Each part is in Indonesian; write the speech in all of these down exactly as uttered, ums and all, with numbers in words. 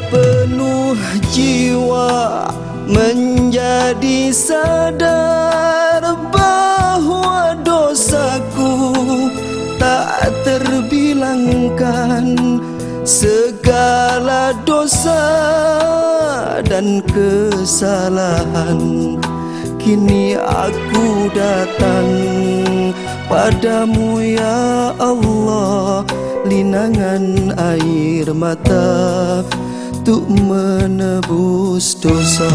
sepenuh jiwa menjadi sadar bahwa dosaku tak terbilangkan, segala dosa dan kesalahan. Kini aku datang padamu ya Allah, linangan air mata untuk menebus dosa.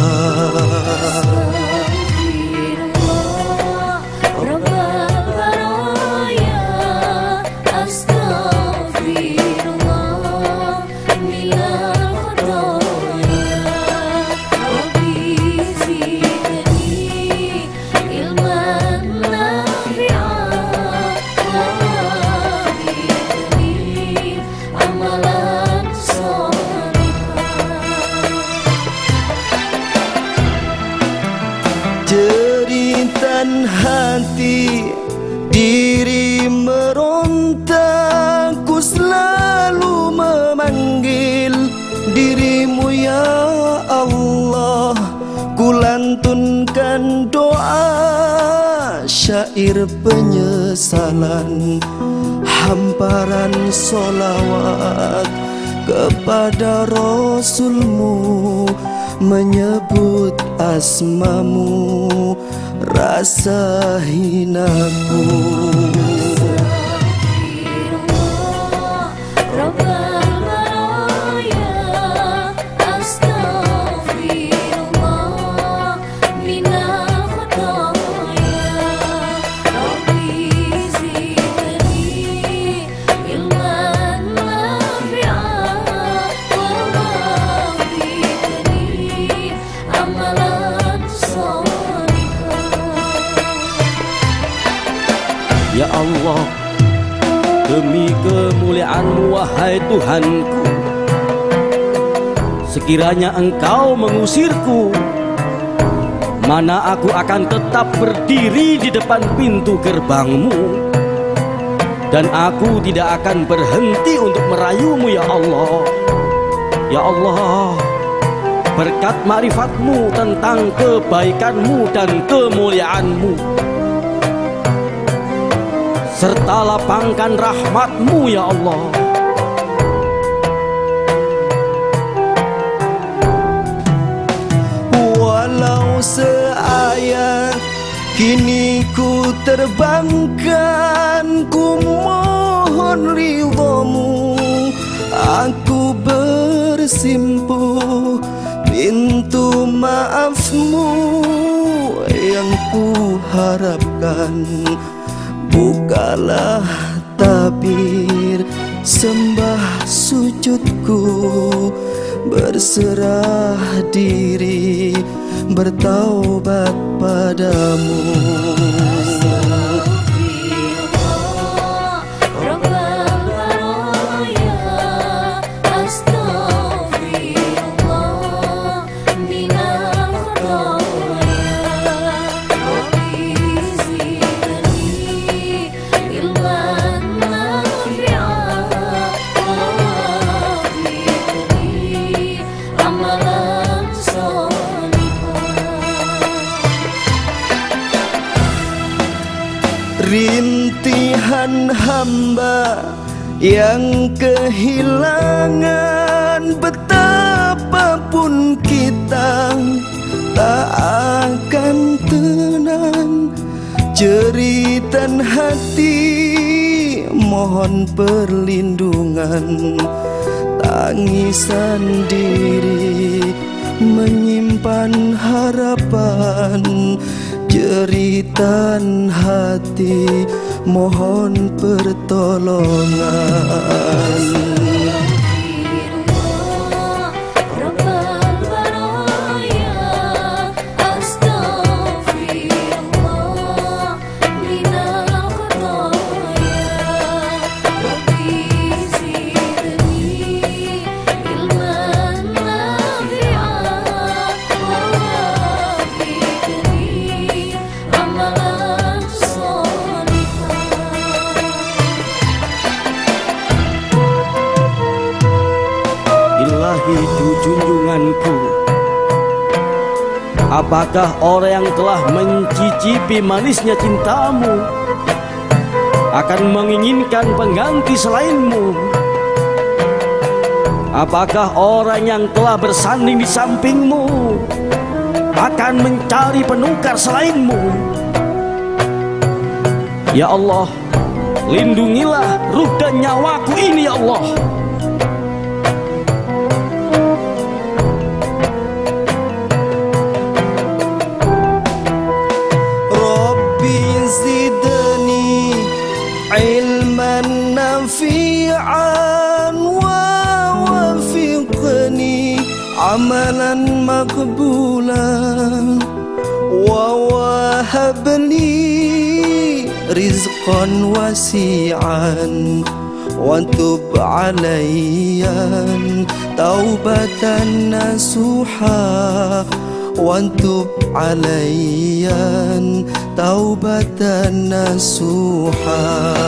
Jeritan hati diri meronta, ku selalu memanggil dirimu ya Allah. Ku lantunkan doa syair penyesalan, hamparan solawat kepada Rasulmu, menyebut asmamu rasa hinaku. Ya Allah, demi kemuliaan-Mu wahai Tuhanku, sekiranya Engkau mengusirku, mana aku akan tetap berdiri di depan pintu gerbang-Mu, dan aku tidak akan berhenti untuk merayu-Mu ya Allah. Ya Allah, berkat makrifat-Mu tentang kebaikan-Mu dan kemuliaan-Mu, serta lapangkan rahmat-Mu ya Allah. Walau seayat kini ku terbangkan, ku mohon ridha-Mu, aku bersimpuh pintu maaf-Mu yang ku harapkan. Bukalah tabir sembah sujudku, berserah diri bertaubat padamu. Rintihan hamba yang kehilangan, betapapun kita tak akan tenang. Jeritan hati mohon perlindungan, tangisan diri menyimpan harapan. Jeritan hati mohon pertolongan. itu junjunganku? Apakah orang yang telah mencicipi manisnya cintamu akan menginginkan pengganti selainmu? Apakah orang yang telah bersanding di sampingmu akan mencari penukar selainmu? Ya Allah, lindungilah ruh dan nyawaku ini ya Allah. Rabbi zidni ilman nafi'an wa wafiqni amalan maqbulan wa wahabli rizqan wasi'an wa tub alayyan taubatan nasuha wa tub alayyan taubatan nasuha.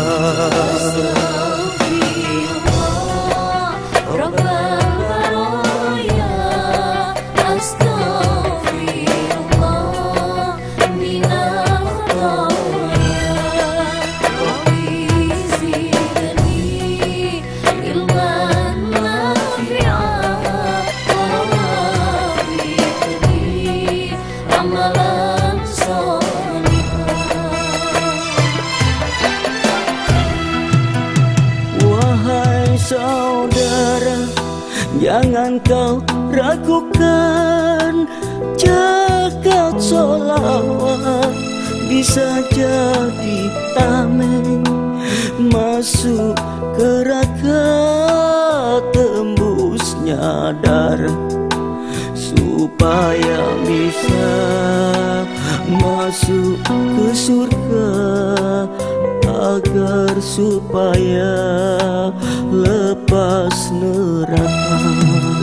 Saudara, jangan kau ragukan, jagat sholawat bisa jadi tameng masuk ke raga, tembusnya darah supaya bisa masuk ke surga, agar supaya lepas neraka.